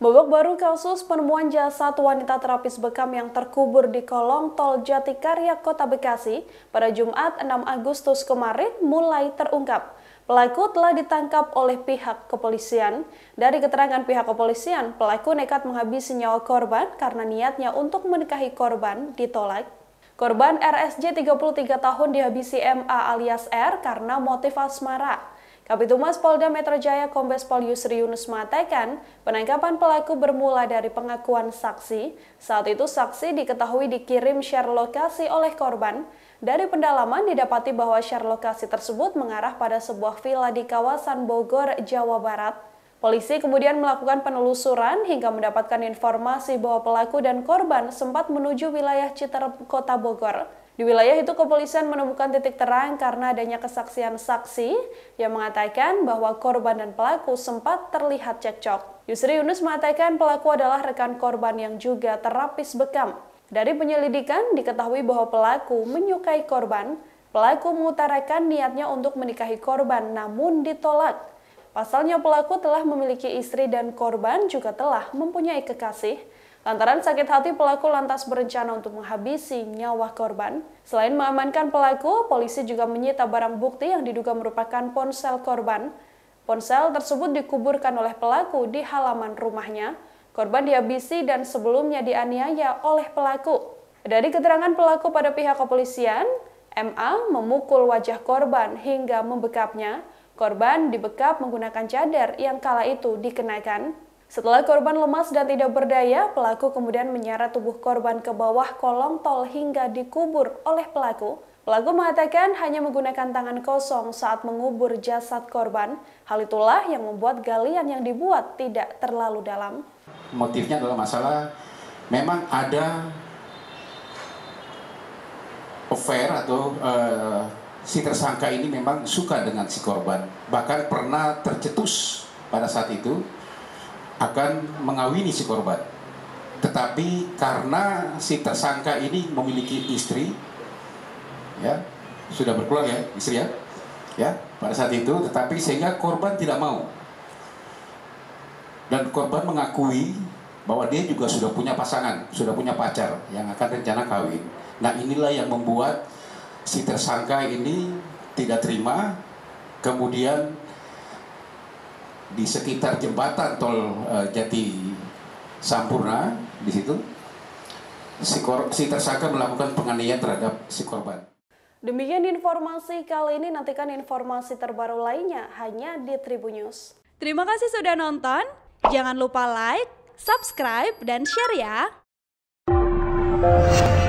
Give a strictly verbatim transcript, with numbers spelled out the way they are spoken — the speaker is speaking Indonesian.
Babak baru kasus penemuan jasad wanita terapis bekam yang terkubur di kolong tol Jatikarya, Kota Bekasi pada Jumat enam Agustus kemarin mulai terungkap. Pelaku telah ditangkap oleh pihak kepolisian. Dari keterangan pihak kepolisian, pelaku nekat menghabisi nyawa korban karena niatnya untuk menikahi korban ditolak. Korban R S J tiga puluh tiga tahun dihabisi M A alias R karena motif asmara. Kabitumas Polda Metro Jaya Kombes Pol Yusri Yunus mengatakan, penangkapan pelaku bermula dari pengakuan saksi. Saat itu saksi diketahui dikirim share lokasi oleh korban. Dari pendalaman didapati bahwa share lokasi tersebut mengarah pada sebuah villa di kawasan Bogor, Jawa Barat. Polisi kemudian melakukan penelusuran hingga mendapatkan informasi bahwa pelaku dan korban sempat menuju wilayah Citerep, Kota Bogor. Di wilayah itu kepolisian menemukan titik terang karena adanya kesaksian saksi yang mengatakan bahwa korban dan pelaku sempat terlihat cekcok. Yusri Yunus mengatakan pelaku adalah rekan korban yang juga terapis bekam. Dari penyelidikan diketahui bahwa pelaku menyukai korban. Pelaku mengutarakan niatnya untuk menikahi korban namun ditolak. Pasalnya pelaku telah memiliki istri dan korban juga telah mempunyai kekasih. Lantaran sakit hati, pelaku lantas berencana untuk menghabisi nyawa korban. Selain mengamankan pelaku, polisi juga menyita barang bukti yang diduga merupakan ponsel korban. Ponsel tersebut dikuburkan oleh pelaku di halaman rumahnya. Korban dihabisi dan sebelumnya dianiaya oleh pelaku. Dari keterangan pelaku pada pihak kepolisian, M A memukul wajah korban hingga membekapnya. Korban dibekap menggunakan cadar yang kala itu dikenakan. Setelah korban lemas dan tidak berdaya, pelaku kemudian menyeret tubuh korban ke bawah kolong tol hingga dikubur oleh pelaku. Pelaku mengatakan hanya menggunakan tangan kosong saat mengubur jasad korban. Hal itulah yang membuat galian yang dibuat tidak terlalu dalam. Motifnya adalah masalah memang ada affair atau uh, si tersangka ini memang suka dengan si korban. Bahkan pernah tercetus pada saat itu akan mengawini si korban. Tetapi karena si tersangka ini memiliki istri, ya sudah berkeluarga ya, istri ya, ya pada saat itu, tetapi sehingga korban tidak mau. Dan korban mengakui bahwa dia juga sudah punya pasangan, sudah punya pacar yang akan rencana kawin. Nah inilah yang membuat si tersangka ini tidak terima, kemudian di sekitar jembatan tol uh, Jati Sampurna di situ si, kor si tersangka melakukan penganiayaan terhadap si korban. Demikian informasi kali ini, nantikan informasi terbaru lainnya hanya di Tribun News. Terima kasih sudah nonton, jangan lupa like, subscribe, dan share ya.